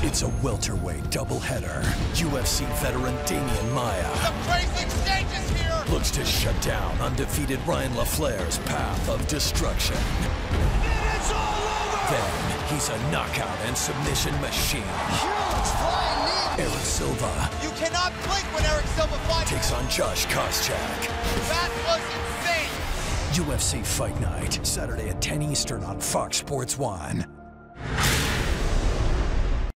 It's a welterweight doubleheader. UFC veteran Damian Maia. Some crazy exchanges here! Looks to shut down undefeated Laflare's path of destruction. It's all over! Then, he's a knockout and submission machine. Huge flying knee! Eric Silva. You cannot blink when Eric Silva fights! Takes on Josh Koscheck. That was insane! UFC Fight Night, Saturday at 10 Eastern on Fox Sports 1.